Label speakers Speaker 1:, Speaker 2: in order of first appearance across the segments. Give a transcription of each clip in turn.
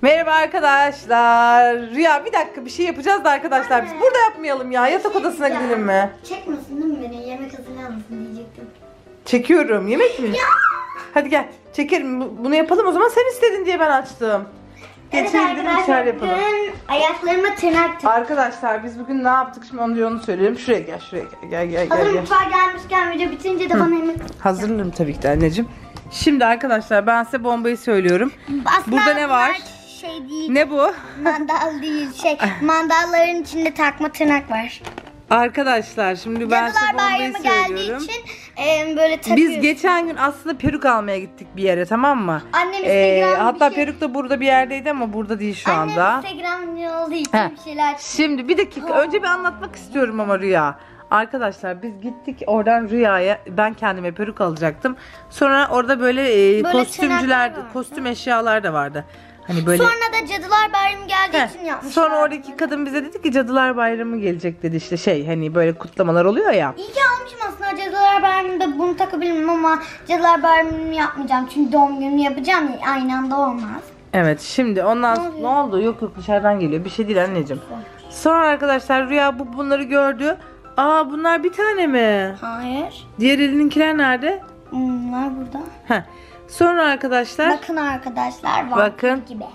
Speaker 1: Merhaba arkadaşlar. Rüya bir dakika bir şey yapacağız da arkadaşlar biz burada yapmayalım ya. Yatak odasına gidelim mi?
Speaker 2: Çekmesin değil mi beni? Yemek hazırlamasın diyecektim.
Speaker 1: Çekiyorum. Yemek mi? Ya. Hadi gel. Çekelim. Bunu yapalım o zaman. Sen istedin diye ben açtım.
Speaker 2: Evet arkadaşlar bugün ayaklarıma tırnak.
Speaker 1: Arkadaşlar biz bugün ne yaptık şimdi onu söyleyelim. Şuraya gel, şuraya gel.
Speaker 2: Hazır mutfağa gelmişken video bitince de bana yemek.
Speaker 1: Hazırlarım tabii ki de anneciğim. Şimdi arkadaşlar ben size bombayı söylüyorum.
Speaker 2: Aslında
Speaker 1: burada ne var?
Speaker 2: Şey değil.
Speaker 1: Ne bu?
Speaker 2: Mandal değil mandalların içinde takma tırnak var.
Speaker 1: Arkadaşlar şimdi ben size bombayı söylüyorum.
Speaker 2: Için böyle takıyorsun.
Speaker 1: Biz geçen gün aslında peruk almaya gittik bir yere, tamam mı?
Speaker 2: Annem Instagram
Speaker 1: hatta peruk da burada bir yerdeydi ama burada değil şu anda.
Speaker 2: Annem Instagram'da olduğu için bir şeyler.
Speaker 1: Şimdi bir dakika önce bir anlatmak istiyorum ama Rüya. Arkadaşlar biz gittik oradan Rüya'ya, ben kendime peruk alacaktım. Sonra orada böyle kostümcüler, kostüm eşyalar da vardı. Hani böyle.
Speaker 2: Sonra da Cadılar Bayramı geldiği için yapmışlar.
Speaker 1: Sonra oradaki kadın bize dedi ki Cadılar Bayramı gelecek dedi, işte hani böyle kutlamalar oluyor ya.
Speaker 2: İyi ki almışım aslında Cadılar Bayramı'nda bunu takabilirim ama Cadılar Bayramı'nı yapmayacağım çünkü doğum günümü yapacağım ya, aynı anda olmaz.
Speaker 1: Evet, şimdi ondan ne oldu? Yok dışarıdan geliyor, bir şey değil anneciğim. Sonra arkadaşlar Rüya bunları gördü. Aa, bunlar bir tane mi?
Speaker 2: Hayır.
Speaker 1: Diğer elininkiler nerede?
Speaker 2: Bunlar burada.
Speaker 1: Heh. Sonra arkadaşlar.
Speaker 2: Bakın arkadaşlar,
Speaker 1: bakın
Speaker 2: gibi.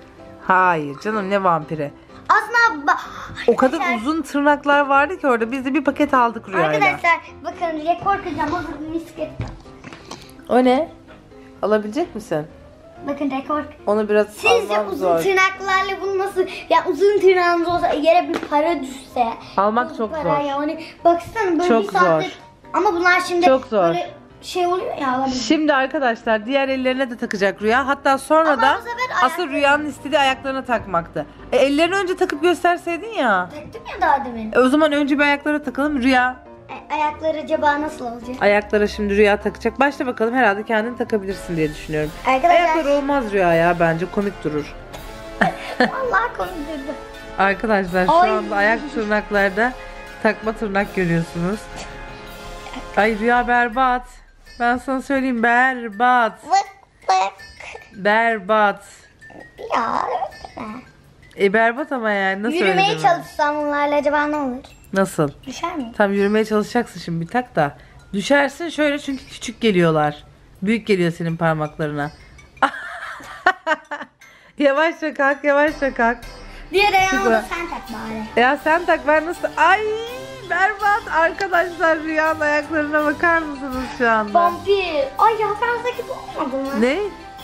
Speaker 1: Hayır canım, ne vampiri?
Speaker 2: Aslında
Speaker 1: o kadar uzun tırnaklar vardı ki orada. Biz de bir paket aldık Rüya'yla.
Speaker 2: Arkadaşlar bakın rekor kıracağım. Hazır misket.
Speaker 1: O ne? Alabilecek misin?
Speaker 2: Bakın rekor.
Speaker 1: Onu biraz
Speaker 2: sizce
Speaker 1: almak
Speaker 2: uzun
Speaker 1: zor.
Speaker 2: tırnaklarla bunu nasıl, ya uzun tırnağınız olsa yere bir para düşse.
Speaker 1: Almak çok zor.
Speaker 2: Yani baksana böyle
Speaker 1: çok
Speaker 2: bir saatte.
Speaker 1: zor.
Speaker 2: Ama bunlar şimdi
Speaker 1: çok zor.
Speaker 2: Böyle şey oluyor ya, alabilir.
Speaker 1: Şimdi arkadaşlar diğer ellerine de takacak Rüya. Hatta sonra
Speaker 2: ama
Speaker 1: da asıl Rüya'nın istediği ayaklarına takmaktı. Ellerini önce takıp gösterseydin ya.
Speaker 2: Taktım ya daha demin.
Speaker 1: O zaman önce bir ayaklara takalım Rüya.
Speaker 2: Ayakları acaba nasıl olacak?
Speaker 1: Ayaklara şimdi Rüya takacak. Başla bakalım, herhalde kendin takabilirsin diye düşünüyorum.
Speaker 2: Arkadaşlar.
Speaker 1: Ayakları olmaz Rüya ya, bence komik durur.
Speaker 2: Vallahi komik durdu.
Speaker 1: Arkadaşlar şu anda ayak tırnaklarda takma tırnak görüyorsunuz. Ay Rüya berbat. Ben sana söyleyeyim, berbat. Berbat.
Speaker 2: Ya.
Speaker 1: Berbat ama yani nasıl öyle
Speaker 2: yürümeye
Speaker 1: deme?
Speaker 2: çalışsam bunlarla acaba ne olur?
Speaker 1: Nasıl?
Speaker 2: Düşer mi?
Speaker 1: Tam yürümeye çalışacaksın şimdi, bir tak da. Düşersin şöyle, çünkü küçük geliyorlar. Büyük geliyor senin parmaklarına. Yavaşça kalk, yavaşça kalk.
Speaker 2: Diğer ayağını da sen tak bari.
Speaker 1: Ya sen tak, ben nasıl? Ay berbat arkadaşlar, Rüya'nın ayaklarına bakar mısınız şu anda?
Speaker 2: Vampir. Ay ya, Fransa'daki bu olmadı mı?
Speaker 1: Ne?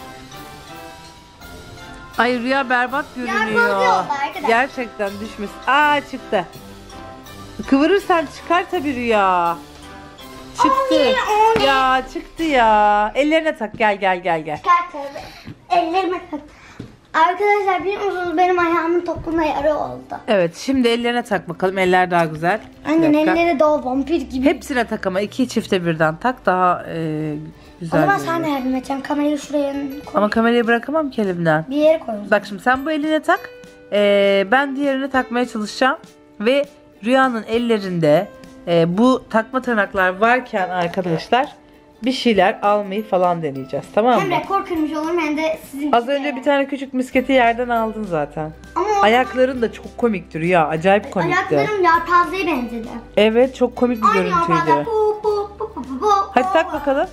Speaker 1: Ay Rüya berbat görünüyor. Gerçekten düşmesin. Aa, çıktı. Kıvırırsan çıkar tabii Rüya. Çıktı. Ya çıktı ya. Ellerine tak, gel.
Speaker 2: Çıkar tabii. Ellerime tak. Arkadaşlar biliyor musunuz, benim ayağımın topuna yarı oldu.
Speaker 1: Evet, şimdi ellerine tak bakalım. Eller daha güzel.
Speaker 2: Aynen, elleri de o vampir gibi.
Speaker 1: Hepsine tak ama 2 çifte birden tak, daha güzel.
Speaker 2: O zaman sen de yardım edeceğim. Kamerayı şuraya koy.
Speaker 1: Ama kamerayı bırakamam ki elimden.
Speaker 2: Bir yere koy.
Speaker 1: Bak şimdi sen bu eline tak. Ben diğerini takmaya çalışacağım. Ve Rüya'nın ellerinde bu takma tırnaklar varken arkadaşlar bir şeyler almayı falan deneyeceğiz, tamam mı?
Speaker 2: Hem rekor kırmış olurum hem de sizin.
Speaker 1: Az önce bir tane küçük misketi yerden aldın zaten.
Speaker 2: Ama
Speaker 1: ayakların da çok komikti Rüya. Acayip komikti.
Speaker 2: ayaklarım yelpazeye benzedi.
Speaker 1: Evet, çok komik bir görüntüydü. Hadi tak bakalım.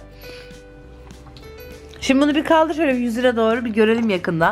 Speaker 1: Şimdi bunu bir kaldır şöyle yüzüne doğru, bir görelim yakından.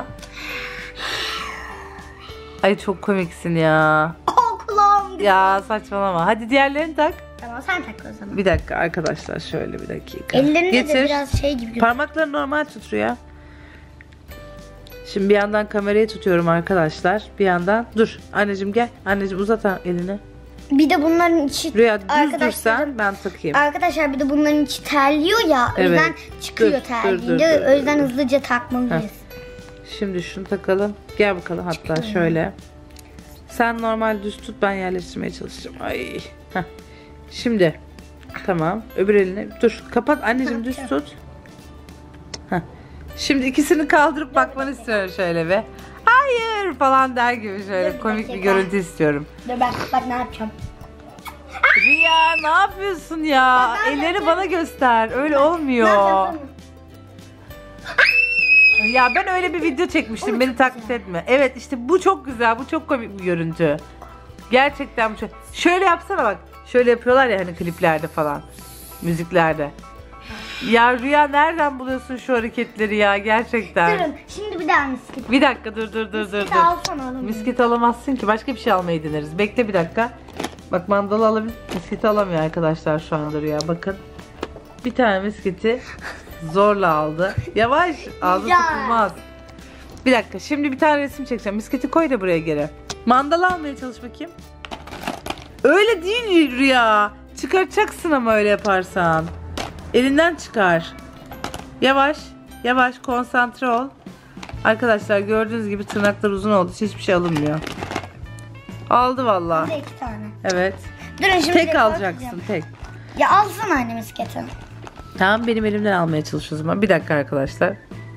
Speaker 1: Ay çok komiksin ya.
Speaker 2: Kulağım.
Speaker 1: Ya saçmalama. Hadi diğerlerini tak.
Speaker 2: Tamam, sen tak o zaman.
Speaker 1: Bir dakika arkadaşlar, şöyle bir dakika.
Speaker 2: Ellerinde de biraz şey gibi gözüküyor.
Speaker 1: Parmakları normal tut Rüya. Şimdi bir yandan kamerayı tutuyorum arkadaşlar. Bir yandan dur. Anneciğim gel. Anneciğim uzat elini.
Speaker 2: Bir de bunların içi
Speaker 1: Rüya düz dursan ben takayım.
Speaker 2: Arkadaşlar bir de bunların içi terliyor ya. O yüzden çıkıyor terleyince. O yüzden hızlıca takmalıyız.
Speaker 1: Şimdi şunu takalım. Gel bakalım hatta şöyle. Sen normal düz tut, ben yerleştirmeye çalışacağım. Ay. Heh. Şimdi tamam, öbür elini dur, kapat anneciğim, düz tut. Heh. Şimdi ikisini kaldırıp bakmanı istiyorum şöyle bir. Hayır falan der gibi şöyle komik bir görüntü istiyorum.
Speaker 2: Dur bak ne yapacağım.
Speaker 1: Rüya ne yapıyorsun ya? Elleri bana göster. Öyle olmuyor. şunu. Ya ben öyle bir video çekmiştim. Beni taklit etme. Evet işte bu çok güzel. Bu çok komik bir görüntü. Gerçekten bu çok. Şöyle yapsana bak. Şöyle yapıyorlar ya hani kliplerde falan. Müziklerde. Ya Rüya nereden buluyorsun şu hareketleri ya gerçekten?
Speaker 2: Durun şimdi bir daha misket.
Speaker 1: Bir dakika dur.
Speaker 2: Misket alsana oğlum.
Speaker 1: Misket alamazsın ki. Başka bir şey almayı deneriz. Bekle bir dakika. Bak mandalı alabilir. Misketi alamıyor arkadaşlar şu anda Rüya. Bakın. Bir tane misketi zorla aldı. Yavaş. Ağzı
Speaker 2: Ya.
Speaker 1: tutulmaz. Bir dakika. Şimdi bir tane resim çekeceğim. Misketi koy da buraya geri. Mandalı almaya çalış bakayım. Öyle değil Rüya. Çıkaracaksın ama öyle yaparsan. Elinden çıkar. Yavaş. Yavaş. Konsantre ol. Arkadaşlar gördüğünüz gibi tırnaklar uzun olduğu için hiçbir şey alınmıyor. Aldı vallahi.
Speaker 2: Bir de 2 tane.
Speaker 1: Evet.
Speaker 2: Durun şimdi
Speaker 1: Tek
Speaker 2: de
Speaker 1: alacaksın
Speaker 2: bakacağım.
Speaker 1: tek.
Speaker 2: Ya alsana anne misketi.
Speaker 1: Tamam benim elimden almaya çalış o zaman. Bir dakika arkadaşlar.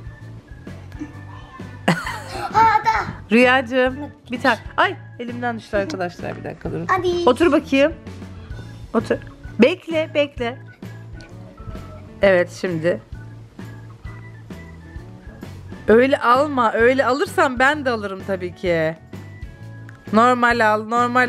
Speaker 2: Aa da.
Speaker 1: Rüyacığım bir tane. Ay elimden düştü arkadaşlar bir dakika durun.
Speaker 2: Hadi.
Speaker 1: Otur bakayım. Otur. Bekle. Evet şimdi. Öyle alma. Öyle alırsan ben de alırım tabii ki. Normal al.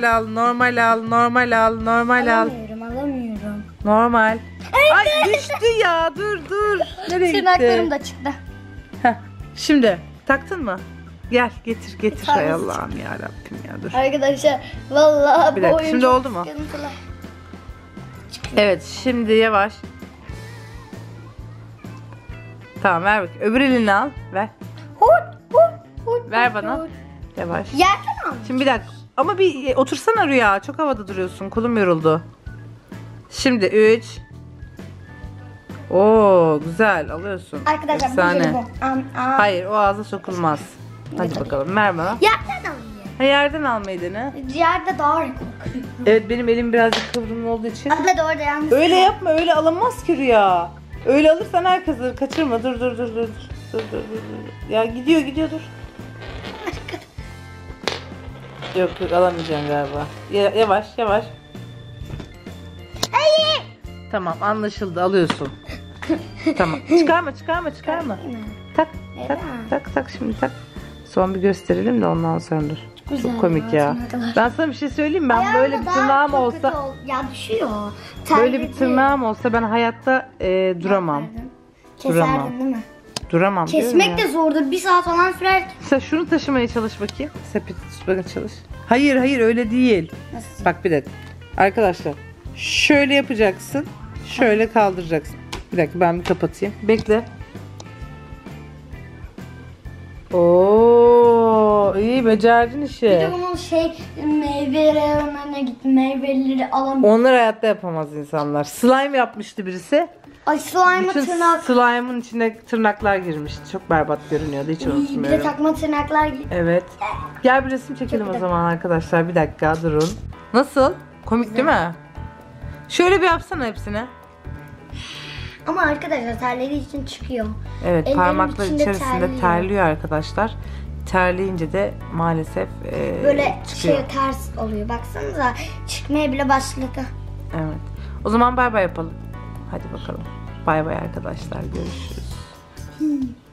Speaker 2: Alamıyorum.
Speaker 1: Normal. Ay düştü ya. Dur. Nereye
Speaker 2: Tırnaklarım
Speaker 1: gitti?
Speaker 2: da çıktı.
Speaker 1: Heh. Şimdi taktın mı? Gel getir.
Speaker 2: tanesi
Speaker 1: Hay Allah'ım ya Rabbim ya dur.
Speaker 2: Arkadaşlar vallahi
Speaker 1: Bir
Speaker 2: bu
Speaker 1: dakika,
Speaker 2: oyun
Speaker 1: şimdi
Speaker 2: çok
Speaker 1: oldu mu?
Speaker 2: sıkıntılı.
Speaker 1: Evet şimdi yavaş. Tamam ver bak. Öbür elini al. Ver.
Speaker 2: Hut.
Speaker 1: Ver bana. Yavaş.
Speaker 2: Yerden al.
Speaker 1: Şimdi bir dakika. Ama bir otursana Rüya. Çok havada duruyorsun. Kolum yoruldu. Şimdi 3. Oo güzel alıyorsun.
Speaker 2: Arkadaşlar
Speaker 1: Efsane.
Speaker 2: bu.
Speaker 1: Hayır o ağza sokulmaz. Hadi bakalım ver bana.
Speaker 2: Yerden alayım.
Speaker 1: Ha, yerden almayı dene.
Speaker 2: Yerde daha renk.
Speaker 1: Evet benim elim birazcık kıvrımlı olduğu için.
Speaker 2: Abla da orada yalnız.
Speaker 1: Öyle yapma öyle alamaz ki Rüya. Öyle alırsan herkes alır. Kaçırma dur. Dur. Ya gidiyor dur. Yok alamayacağım galiba. Yavaş.
Speaker 2: Hayır.
Speaker 1: Tamam anlaşıldı alıyorsun. Tamam. Çıkarma. Tak şimdi tak. Son bir gösterelim de ondan sonra dur.
Speaker 2: Güzel
Speaker 1: Çok komik ya.
Speaker 2: tırnaklar.
Speaker 1: Ben sana bir şey söyleyeyim mi? Ben
Speaker 2: Ayağımda
Speaker 1: böyle bir
Speaker 2: daha
Speaker 1: tırnağım
Speaker 2: çok
Speaker 1: olsa
Speaker 2: kötü ya düşüyor.
Speaker 1: böyle bir
Speaker 2: Terledi.
Speaker 1: tırnağım olsa ben hayatta duramam.
Speaker 2: Keserdin değil mi?
Speaker 1: Duramam diyorum
Speaker 2: Kesmek
Speaker 1: ya.
Speaker 2: de zordur. 1 saat falan sürer.
Speaker 1: Sen şunu taşımaya çalış bakayım. Sepeti tutmaya çalış. Hayır öyle değil.
Speaker 2: Nasıl?
Speaker 1: Bak bir dakika. Arkadaşlar şöyle yapacaksın. Şöyle kaldıracaksın. Bir dakika ben bir kapatayım. Bekle. Oo iyi becerdin işi.
Speaker 2: Bir de onun meyve reyonlarına gitti. Meyveleri alamıyor.
Speaker 1: Onlar hayatta yapamaz insanlar. Slime yapmıştı birisi.
Speaker 2: Ay slime'ı
Speaker 1: Bütün
Speaker 2: tırnak.
Speaker 1: slime'ın içine tırnaklar girmişti. Çok berbat görünüyordu. Hiç
Speaker 2: Bir de
Speaker 1: unutmuyorum.
Speaker 2: takma tırnaklar gitti.
Speaker 1: Evet. Gel bir resim çekelim o zaman arkadaşlar. Bir dakika durun. Nasıl? Komik değil mi? Şöyle bir yapsana hepsine.
Speaker 2: Ama arkadaşlar terlediği için çıkıyor.
Speaker 1: Evet
Speaker 2: Ellerim
Speaker 1: parmaklar
Speaker 2: içinde
Speaker 1: içerisinde terliyor arkadaşlar. Terleyince de maalesef
Speaker 2: Böyle
Speaker 1: çıkıyor.
Speaker 2: ters oluyor. Baksanıza çıkmaya bile başladı.
Speaker 1: Evet. O zaman bay bay yapalım. Hadi bakalım. Bay bay arkadaşlar. Görüşürüz.